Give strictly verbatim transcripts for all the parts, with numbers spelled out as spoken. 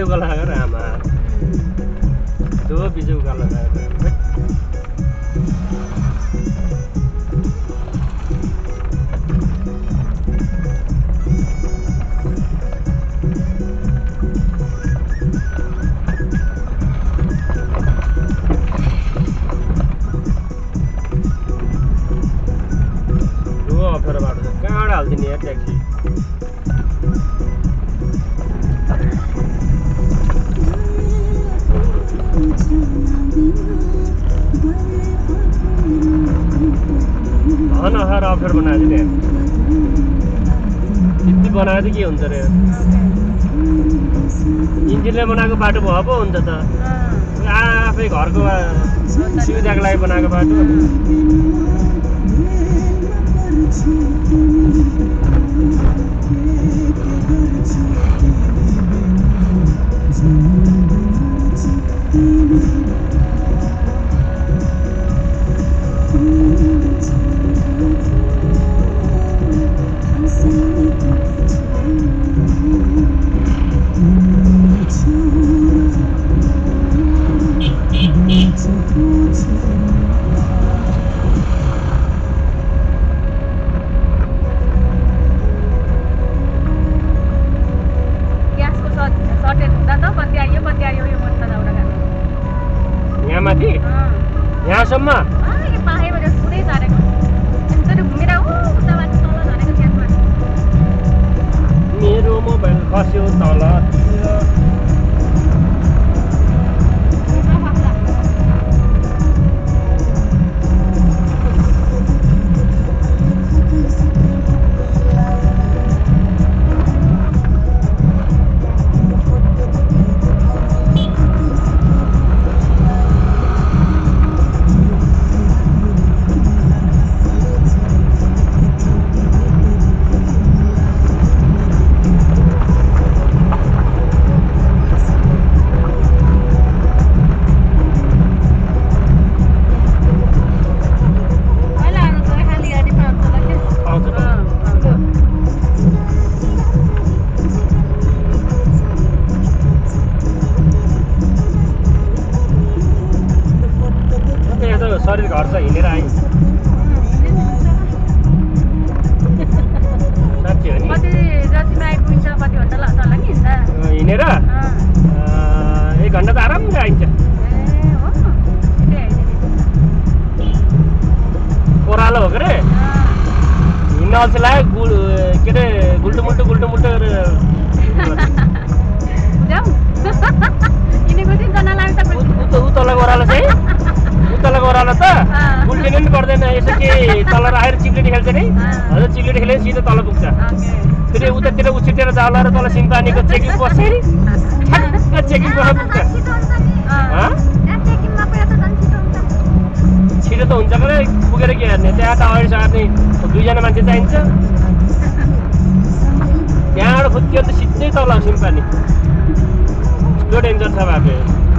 ugal agar ama. Dua biju ugal agar. Dua apa baru? Kau ada ni ya taxi. ना हर offer बना दी है इतनी बना दी की उनसे रे इंजन ले बना के बाटो बहुत बहुत उनसे था आ फिर घर को सुविधा के लिए बना के बाटो यहाँ सम्म मेरो मोबाइल खस्यो तल शरीर घट्छ हिँडेर आइ साँच्ची हो नि कति जतिमा आइपुग्छ कति घन्टा लाग्छ होला नि हिँड्दा हिँडेर एक घन्टा त आरामले आइन्छ ए हो छिटै आइदिने ओह्रालो हो के रे हिँड्न अल्छी लाग्यो गुल के अरे गुल्टो मुल्टो गुल्टो मुल्टो गरेर जाऊ हिँडेको दिन जना लाग्छ उतलको ओह्रालो चाहिँ उतलको ओह्रालो त गुल्टिनु नि पर्दैन यसो के तल राखेर चिप्लेटी खेल्छ नि हजुर चिप्लेटी खेले सिधै तल पुग्छ फेरि उतातिर उछिटेर जाओला र तल सिमपानीको चेकिङ बस्छ नि ठ्याक्क चेकिङ बस्न पुग्छ छिटो त हुन्छ के पुगेर के हेर्ने त्यहाँ त अगाडि सार्ने दुईजना मान्छे चाहिन्छ त्यहाँबाट फुत्कियो त सिधै तल सिमपानी ठुलो डेन्जर छ बाबे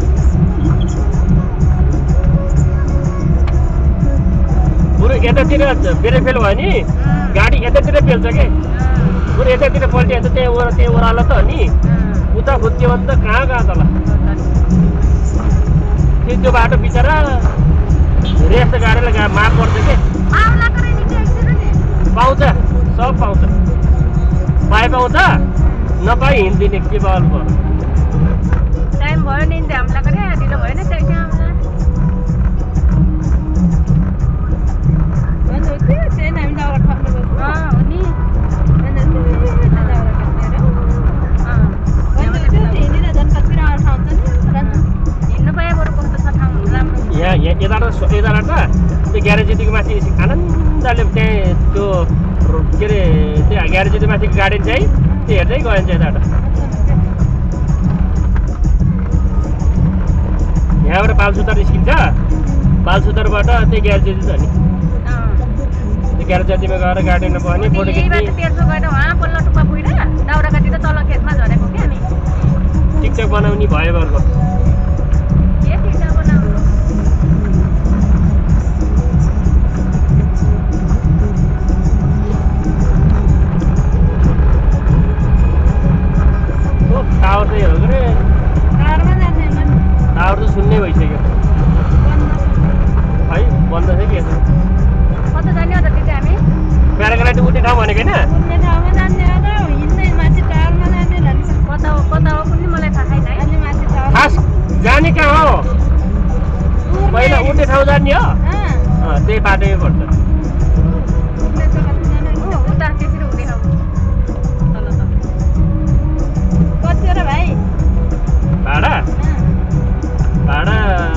बरु यतातिर बेरेफेल भयो नि गाडी यतातिर पेल्छ के बरु यतातिर पल्टियो भने त त्यहाँ ओह्रा त्यहाँ ओह्रालो त हो नि उता फुत्क्यो भने त कहाँ कहाँ तल फेरि त्यो बाटो बिचरा रेस्ट गाडीलाई गा मार पर्छ के पाउँछ सब पाउँछ पाए पाउँछ नपाए हिँड्दिने के बल भयो टाइम भयो नि हामीलाई करे ढिलो भयो नि त्यहाँ यताबाट यताबाट त्यो ग्यारेज जतिको माथि आनन्दले त्यहाँ त्यो के अरे त्यो ग्यारेज जति माथिको गार्डन चाहिँ त्यो हेर्दै गइन्छ यताबाट यहाँबाट बालसुतर निस्किन्छ बालसुतरबाट त्यो ग्यारेज जति छ नि त्यो ग्यारेज जतिमा गएर गार्डनमा बस्ने फोटो खिच्ने टिकटक बनाउने भयो वर्ग टावर चाहिँ हो के उठ्ने हो त्यही बाटोमै पर्छ उता त्यसरी हुँदै हो तल त कति हो र भाइ भाडा भाडा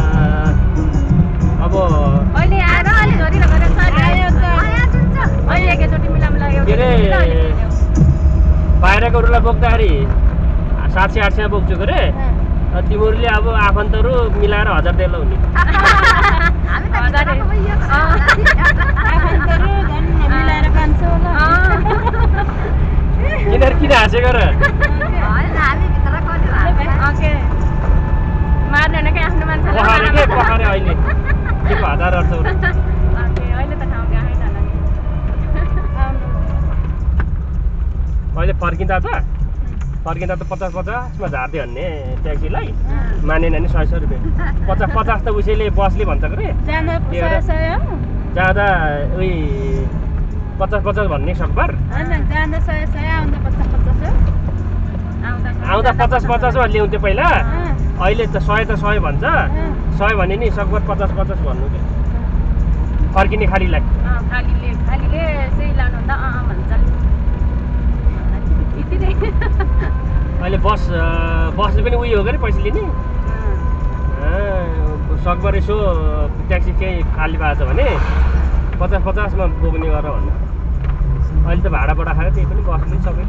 अब अहिले आएर अलि गरिरहेको रहेछ आयो त अहिले एकैचोटि मिलाउँला के अरे बाहिरकोहरूलाई बोक्दाखेरि सात सय आठ सय बोक्छु के अरे तिमीहरूले अब आफन्तहरू मिलाएर हजार देला हुने किनीहरू किन हाँसेको र मार्ने होइन कि आफ्नो मान्छे पखारे के पखारे अहिले के को हजार अर्थहरू अहिले त ठाउँ गएन अहिले फर्किँदा त फर्किँदा त पचास पचासमा झार्दै भन्ने ट्याक्सीलाई मानेन नि सय सय रुपियाँ पचास पचास त उसैले बसले भन्छ के अरे जाँदा उही पचास पचास भन्ने सकबार आउँदा पचास पचासमा ल्याउँथ्यो पहिला अहिले त सय त सय भन्छ सय भने नि सकबार पचास पचास भन्नु के फर्किने खालीलाई खालीले खालीले चाहिँ लानुहुँदा अँ भन्छ अहिले बस बसले पनि उयो हो कि पैसा लिने सकबार यसो ट्याक्सी केही खाली भएको छ भने पचास पचासमा बोक्ने गर भन्नु अहिले त भाडा बडा खायो त्यही पनि बसले सबै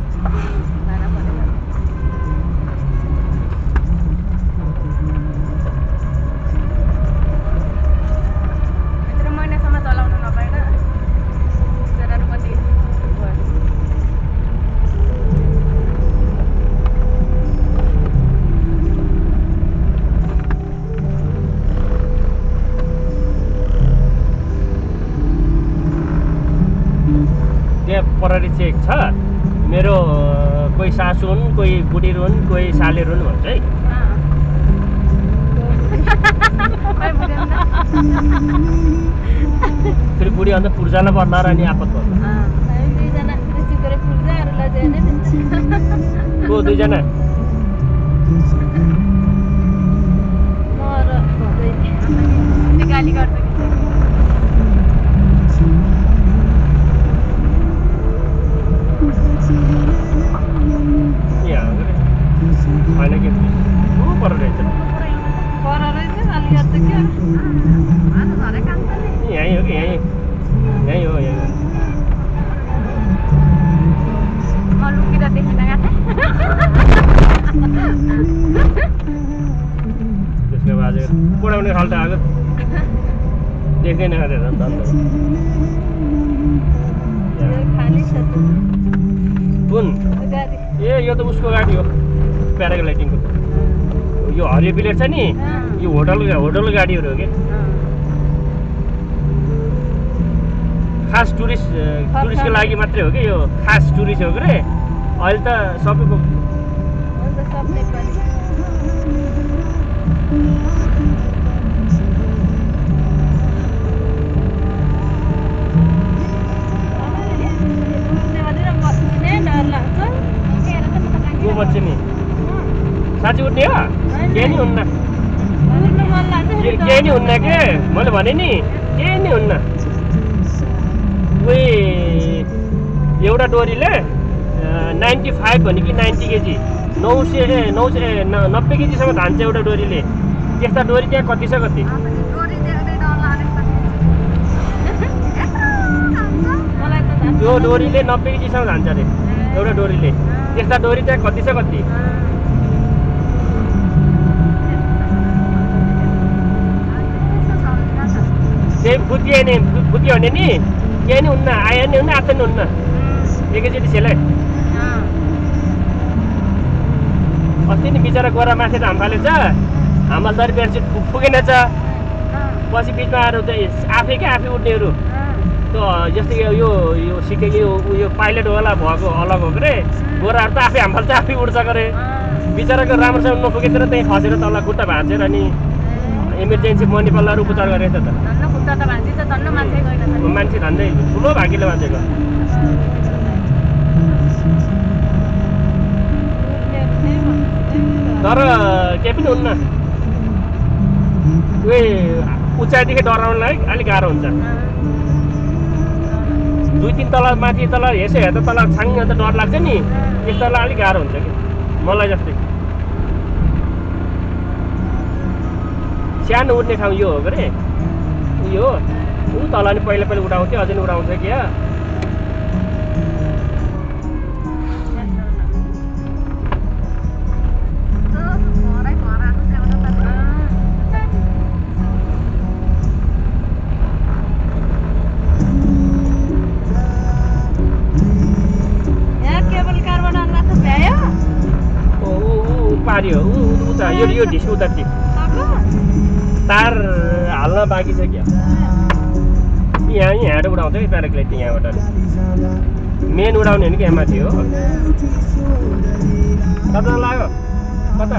महिनासम्म चलाउनु नपाएर बिचराहरू कति प्रहरी चेक छ मेरो कोही सासु हुन् कोही बुढी हुन् कोही साले हुन् भन्छ है फेरि बुढी अन्त पुर्जालाई पर्ला र नि आपत पर्छ को दुईजना गाली गर्छ होइन के पर रहेछ यहीँ हो कि यहीँ यहीँ हो यहीँ हो म लुकेर देखिन गएको त्यसको आज पढाउने खाल्टा आएको देख्दैन गरेर कुन ए यो त उसको गाडी हो प्याराग्लाइडिङको यो हरियो प्लेट छ नि यो होटल होटल गाडीहरू हो कि खास टुरिस्ट टुरिस्टको लागि मात्रै हो कि यो खास टुरिस्ट हो कि रे अहिले त सबैको को बच्चे नि साँच्ची उठ्ने हो केही नि हुन्न केही नि हुन्न के मैले भने नि केही नि हुन्न उही एउटा डोरीले नाइन्टी फाइभ भने कि नाइन्टी केजी नौ सय नौ सय नब्बे केजीसम्म धान्छ एउटा डोरीले त्यस्ता डोरी त्यहाँ कति छ कति त्यो डोरीले नब्बे केजीसम्म धान्छ अरे एउटा डोरीले त्यस्ता डोरी त्यहाँ कति छ कति त्यही फुत्कियो नि फुत्कियो भने नि केही नि हुन्न आयो नि हुन्न आएको नि हुन्न एकैचोटि सेलै अस्ति नि बिचरा गोरा माथि त हाम्फाले छ हाम्फालदारी बेडसिट फुकेन छ पछि बिचमा आएर आफै क्या आफै उठ्नेहरू त्यो जस्तै यो यो सिकेको यो उयो पाइलटवाला भएको अलग हो के गोराहरू त आफै हाम्फाल चाहिँ आफै उड्छ गरे बिचराको राम्रोसँग नफुकेतिर त्यहीँ खसेर तल खुट्टा भाँचेर अनि इमर्जेन्सी मणिपाललाई उपचार गरेको छ त मान्छे झन्डै ठुलो भागीले बाँचेको तर केही पनि हुन्न उही उचाइदेखि डराउनलाई अलिक गाह्रो हुन्छ। दुई तिन तल माथि तल यसो हेर्दा तल छाङ त डर लाग्छ नि, यस तल अलिक गाह्रो हुन्छ कि मलाई जस्तै। सानो उड्ने ठाउँ यो हो के अरे, उयो हो ऊ तल नि पहिला पहिला उडाउँथ्यो, अझै उडाउँछ क्या। पारियो उता यो यो ढिस उताति तार हाल्न बाँकी छ क्या। यहाँ यहाँबाट उडाउँछ कि प्याराग्लाइड चाहिँ यहाँबाट मेन उडाउने हो नि कि यहाँ माथि हो। कता लाग्यो कता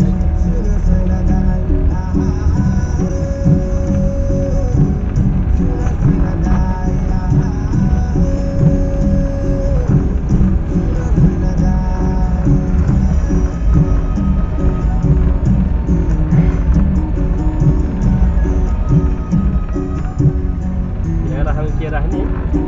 के राख्ने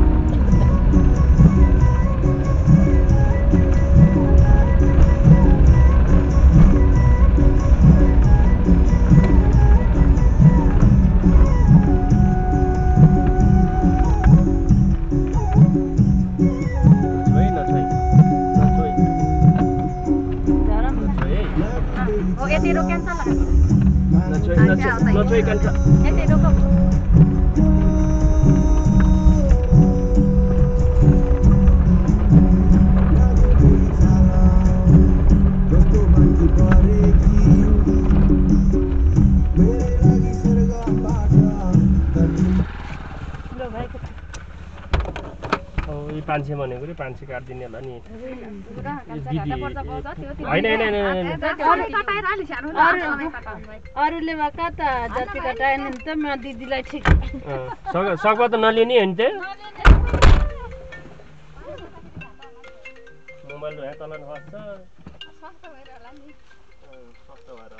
यति रोक्यान्छ ल नछोइ नछोइ कान्छ यति रोक पान्छे भनेको नि पान्छे काट्दिने होला नि दिदी होइन अरूले भएका त जति कटाएन नि त म दिदीलाई ठिक सकवा त नलिने हो नि त मोबाइल भए तल नखस्छ सस्तो भएर होला नि सस्तो भएर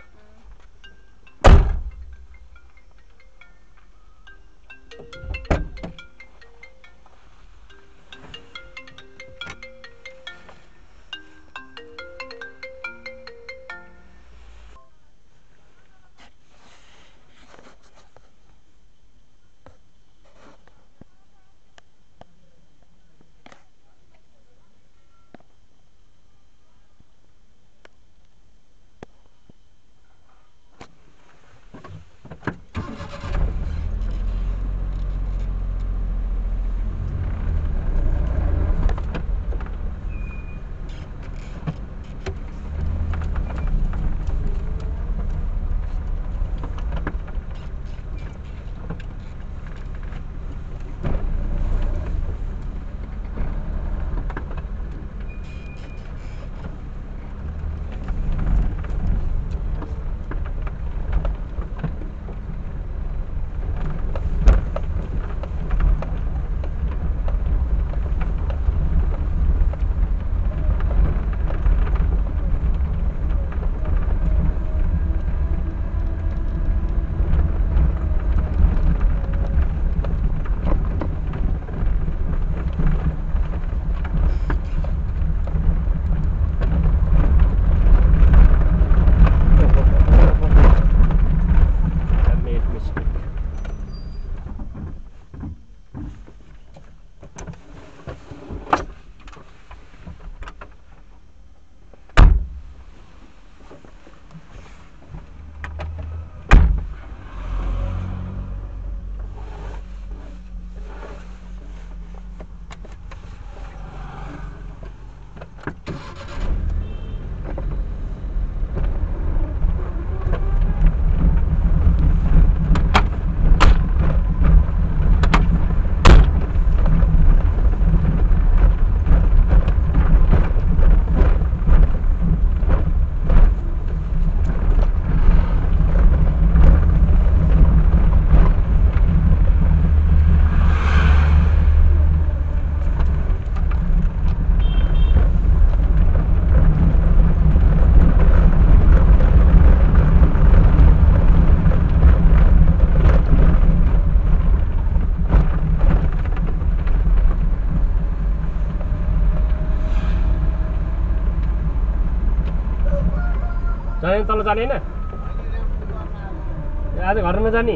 जाने तल जाने होइन आज घर नजाने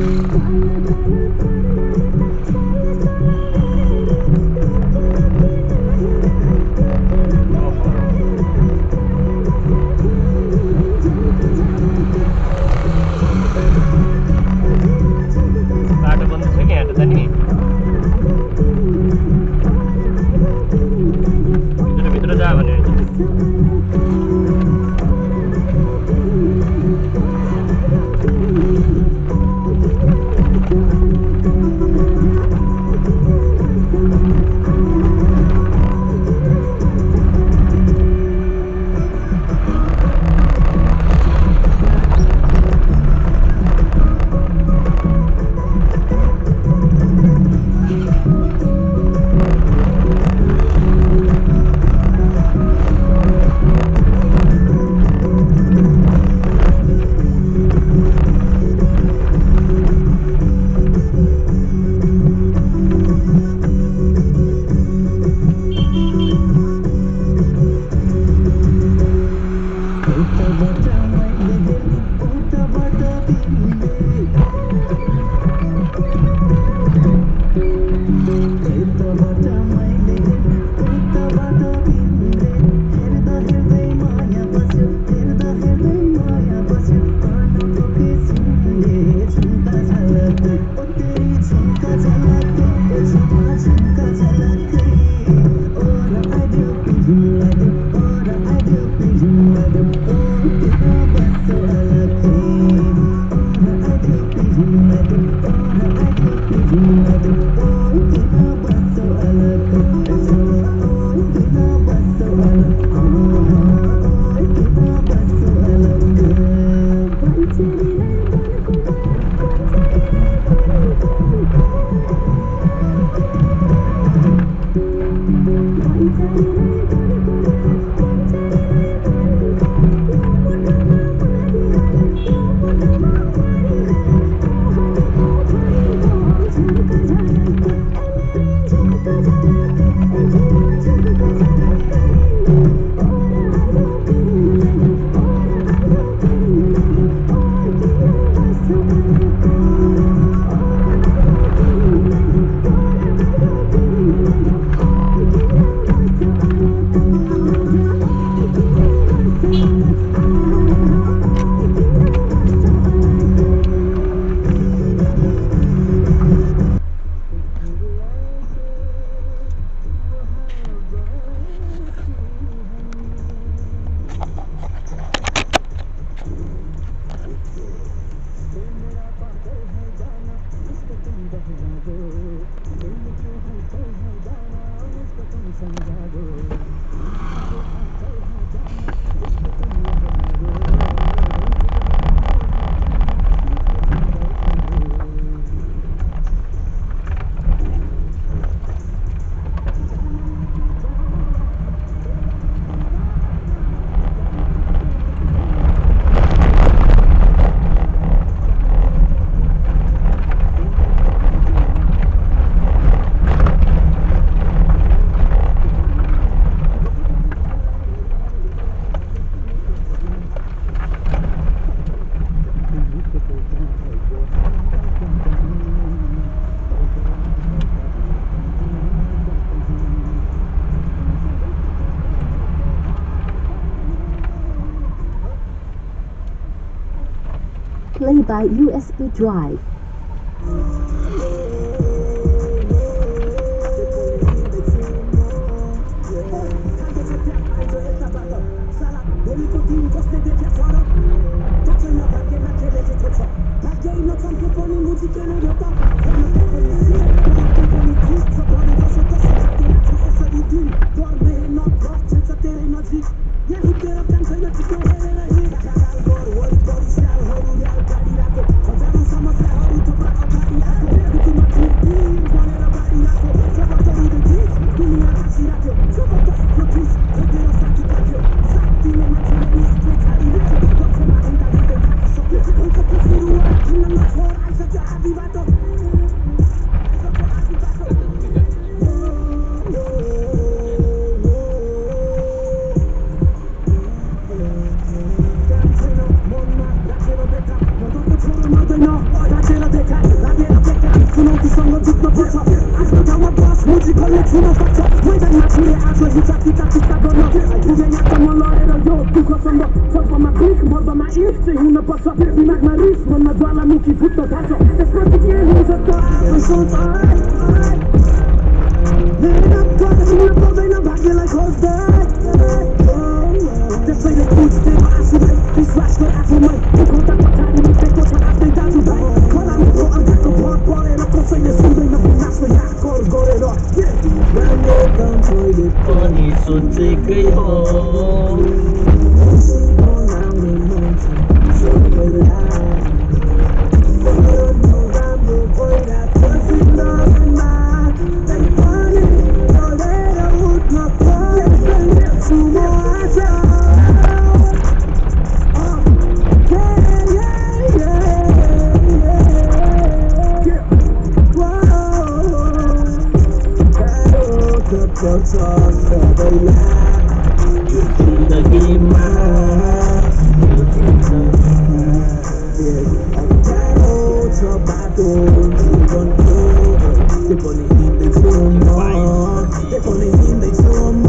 बाटो बन्द छ कि यहाँ त नि भित्र भित्र जा भने Play by U S B drive. No, I got you, हुन सक्छ मैदानमा छिरे आज हिसाब किताब चित्ता गर्न पुगे यात्रामा लडेर यो दुःखसँग सर्पमा क्लिक मर्दमा एक चाहिँ हुनपर्छ दिमागमा रिस मनमा ज्वालामुखी फुट्न थाल्छ त्यसपछि के हुन्छ त सोच मेहनत गरेर हुन पर्दैन भाग्यलाई खोज्दै त्यसैले बुझ्दै आफूलाई विश्वास गर आफूमै दुःखता पछाडि लुकेको छ आफ्नै दाजुभाइ फलानुको अर्काको भर परेर कसैले सुन्दैन आफ्नो याद कर गरेर राम्रो काम मैले पनि सोचेकै हो जिन्दगीमा छ बाटो जीवनको त्यो पनि हिँड्दैछु म त्यो पनि हिँड्दैछु म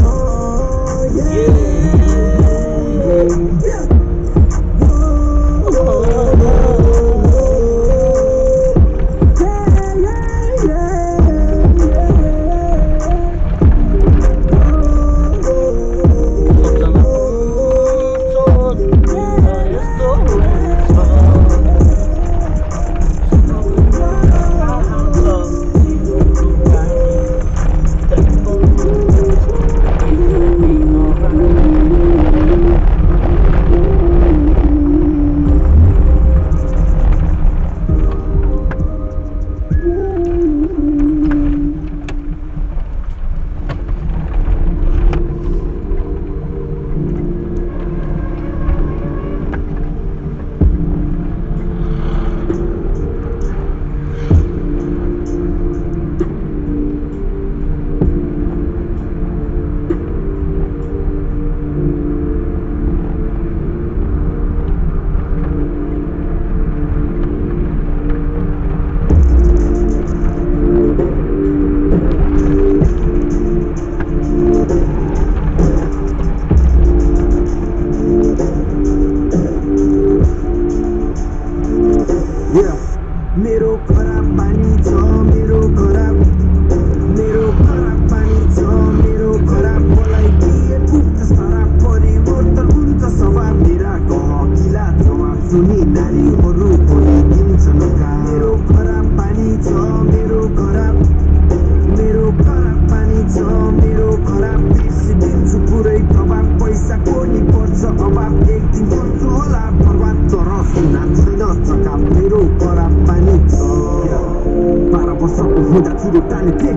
मेरो खराब बानी छ मेरो खराब मेरो खराब बानी छ मेरो खराब मलाई दिए पुग्छ शराब परिवर्तन हुन्छ स्वभाव मेरा गकिला जवाब सुनि नारीहरू बोलिदिन्छन् मेरो खराब बानी छ मेरो खराब मेरो खराब बानी छ मेरो खराब बिर्सिदिन्छु पुरै दबाब पैसाको नि पर्छ अभाव एक दिन गर्छु होला बर्बाद तर सुना छैन जग्गा मेरो खराब बानी छ बाह्र वर्षको हुँदा चुरो तानेथे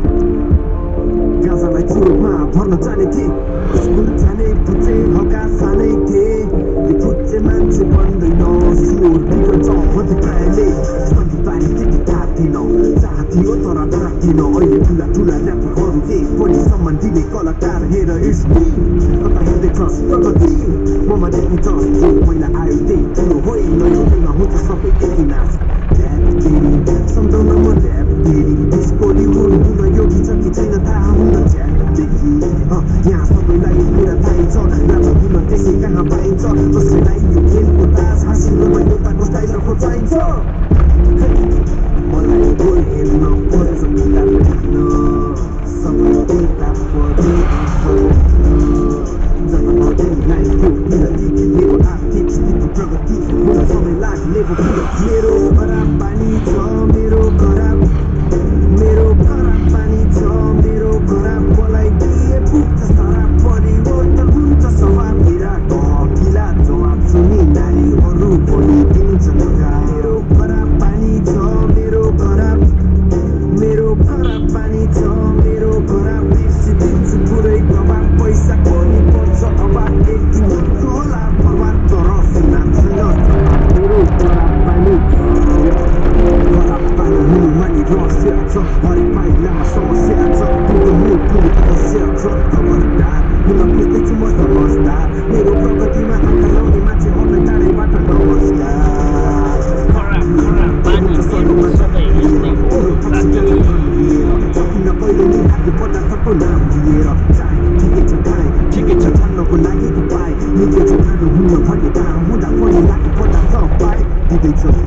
गाजालाई चुरोमा भर्न जानेथे स्कुल जाने फुच्चे हल्का सानै थिए फुच्चे मान्छे बन्दैन सुर बिग्रन्छ भन्थे प्रायले सङ्गीतबारी त्यति थाहा थिएन चाह थियो तर थाहा थिएन अहिले ठुला ठुला ऱ्यापरहरू केही पनि सम्मान दिने कलाकार हेर इस्मी कता हेर्दैछस् प्रगति ममा देख्ने छ जो पहिला आयो त्यही ठुलो होइन एउटैमा हुन्छ सबै एकी नाच सम्झाउन म ऱ्याप फेरि डिस्कोली हुन यो कि छ कि छैन थाहा हुन च्याटदेखि यहाँ सबैलाई कुरा थाहै छ राम्रो हुन त्यसै कहाँ पाइन्छ कसैलाई यो खेलको तास हासिल गर्न एउटा कसलाई लखो चाहिन्छ मलाई गोल हेर्न पर्छ किताब लेख्न सबै किताब जब म तिमीलाई त्यो विनती मेरो आर्थिक स्थिति प्रगति मलाई समय लाग्ने मेरो खराब बानी छ मेरो खराब मेरो खराब बानी छ मेरो खराब मलाई दिए पुग्छ शराब परिवर्तन हुन्छ स्वभाव मेरा गकिला जवाब सुनि नारीहरू बोलिदिन्छन् मेरो खराब बानी छ मेरो खराब मेरो खराब बानी छ मेरो खराब बिर्सिदिन्छु पुरै दबाब पैसाको नि पर्छ अभाव एक दिन गर्छु होला बर्बाद तर सुना छैन मेरो खराब बानी खराब बानी हुनु मानि रहस्य छ हरेक पाइलामा समस्या छ ठुलो मूल ठुलो समस्या छ खबरदार हुन बुझ्दैछु म समझदार मेरो प्रगतिमा आँखा लाउने मान्छे हट्न टाढैबाट नमस्कार किन कहिले नि आफूपट्टा हुँदैछ